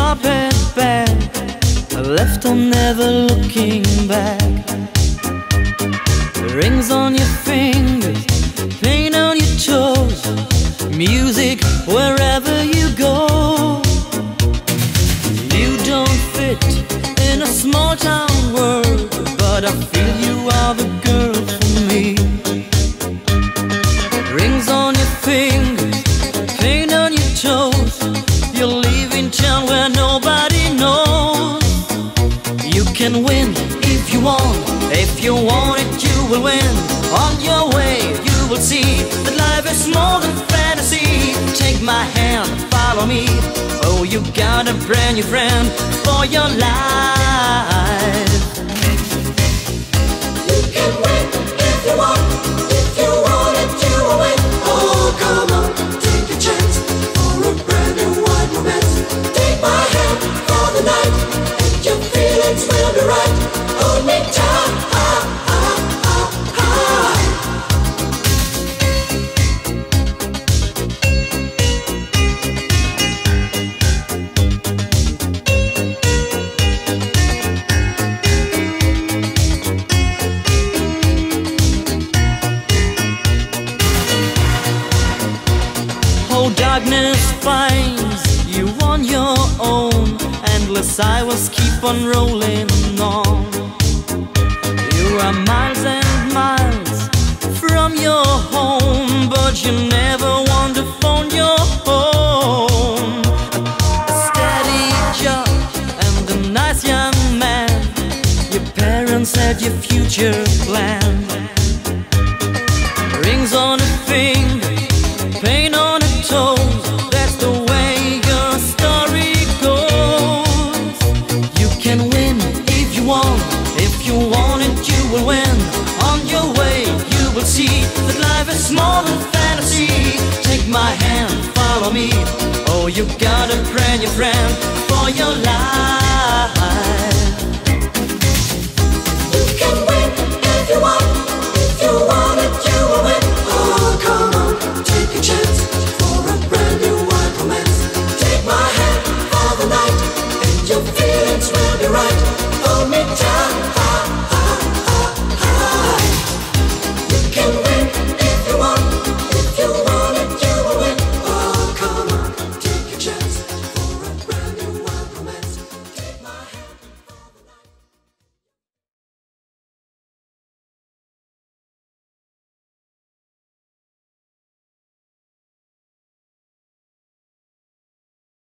carpet bag, left on never looking back. Rings on your fingers, paint on your toes, music wherever you go. You don't fit in a small town world, but I feel you are the girl for me. Rings on your fingers, paint on your toes, you're leaving town where nobody knows. You can win if you want, if you want it you will win. On your way you will see that life is more than fantasy. Take my hand, follow me, oh you got a brand new friend for your life. You can win if you want, if you want it you will win. Oh come on, take a chance for a brand new wide romance. Take my hand for the night and your feelings will be right. Hold me tight, darkness finds you on your own, endless highways keep on rolling on. You are miles and miles from your home, but you never want to phone your home. A steady job and a nice young man, your parents had your future planned. Rings on a finger, paint on a toes, that's the way your story goes. You can win if you want, if you want it you will win. On your way you will see that life is more than fantasy. Take my hand, follow me, oh you got a brand new friend for your life. you can win if you want, if you want it you will win. Oh come on, take a chance for a brand new wide romance. Take my hand for the night and your feelings will be right. Hold me tight.